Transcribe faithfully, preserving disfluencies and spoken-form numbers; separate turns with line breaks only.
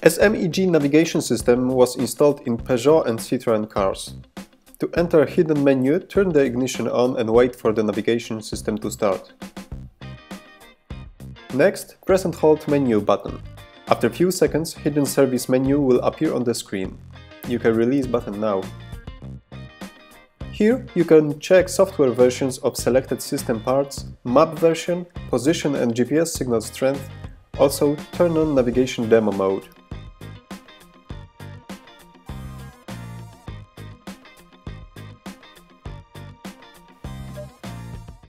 S M E G navigation system was installed in Peugeot and Citroen cars. To enter a hidden menu, turn the ignition on and wait for the navigation system to start. Next, press and hold menu button. After a few seconds, hidden service menu will appear on the screen. You can release button now. Here you can check software versions of selected system parts, map version, position and G P S signal strength, also turn on navigation demo mode.